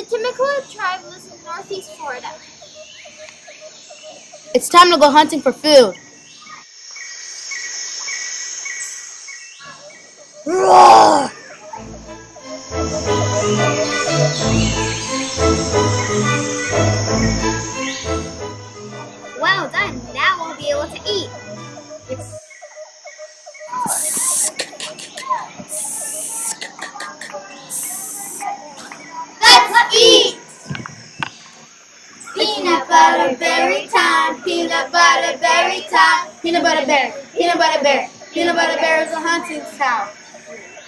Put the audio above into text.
Timucua tribe lives in northeast Florida. It's time to go hunting for food. Roar! Well done. Now we'll be able to eat. Let's eat! Peanut butter berry time, peanut butter berry time. Peanut butter bear, peanut butter bear, peanut butter bear is a hunting style.